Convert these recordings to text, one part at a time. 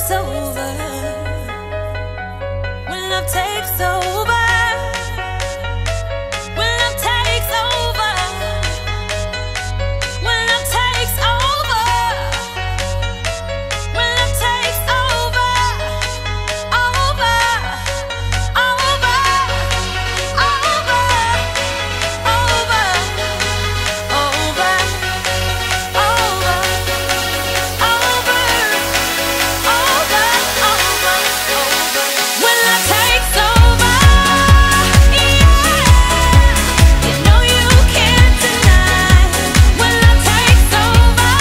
takes over, when love takes over, when love takes over, when love takes over, when love takes over, over, over, over, over, over, over, when love takes over, yeah, you know you can't deny. When love takes over,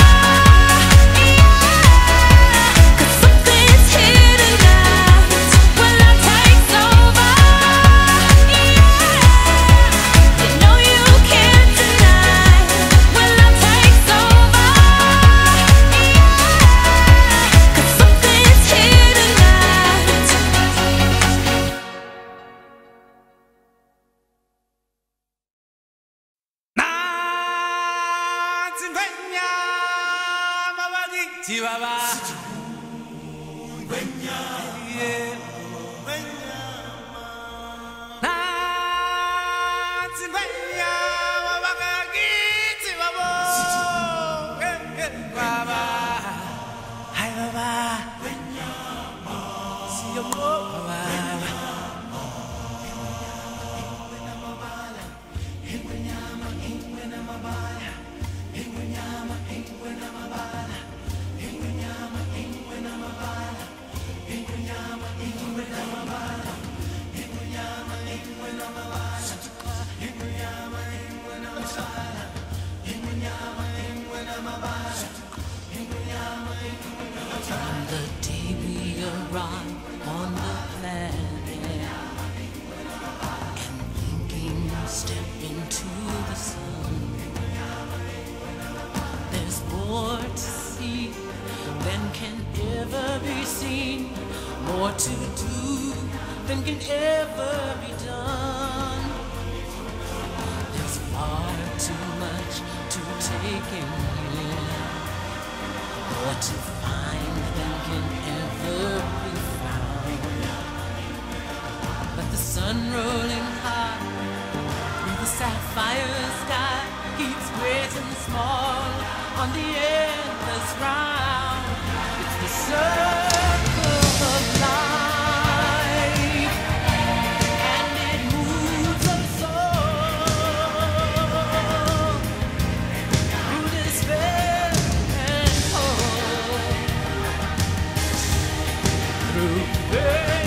yeah, 'cause something's here tonight. When love takes over, yeah, you know you can't deny. When love takes over, yeah, 'cause something's here tonight. From the day we arrived on the planet and blinking step into the sun, there's more to see than can ever be seen, more to do than can ever be done. There's far too much to take in here, more to find than can ever be found. But the sun rolling high through the sapphire sky keeps great and small on the endless round. It's the circle of life, and it moves us all through despair and hope, through pain.